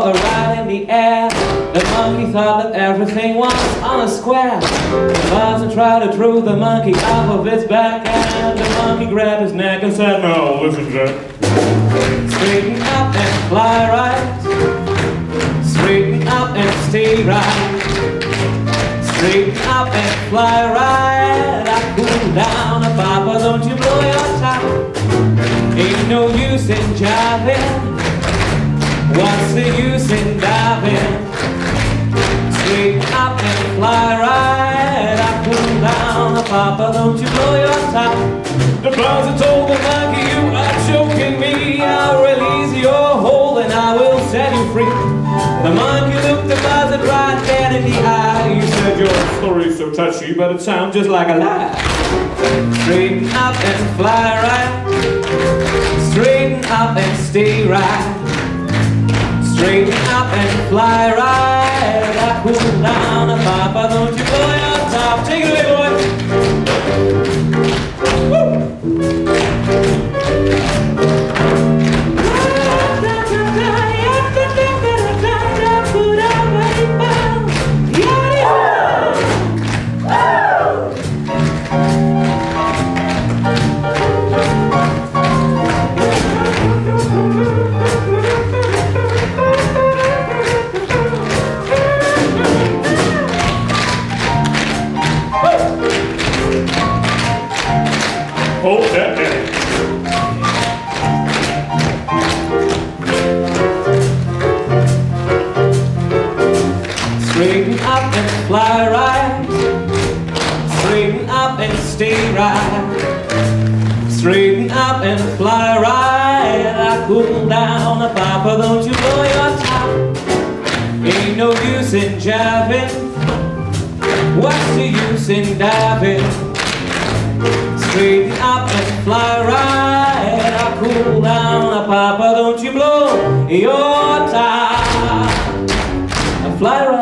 were right in the air. The monkey thought that everything was on a square. The buzzer tried to throw the monkey off of his back, and the monkey grabbed his neck and said, "No, listen, Jack. Straighten up and fly right. Straighten up and stay right. Straighten up and fly right. I cool down, Papa, don't you blow your top. Ain't no use in jiving. What's the use in diving? Straighten up and fly right. I cool down, Papa, don't you blow your top." The buzzer told the monkey, "You are choking me. I'll release your hold and I will set you free." The monkey looked the buzzard right dead in the eye. He said, "Your story's so touchy, but it sounds just like a lie. Straighten up and fly right. Straighten up and stay right. Straighten up and fly right. I cool down, Papa, don't you blow your top." Take it away, boys. Hold that down. Straighten up and fly right. Straighten up and stay right. Straighten up and fly right. I cool down, Papa, don't you blow your top. Ain't no use in jiving. What's the use in diving? Straighten up and fly right. I cool down, Papa, don't you blow your top. I fly right.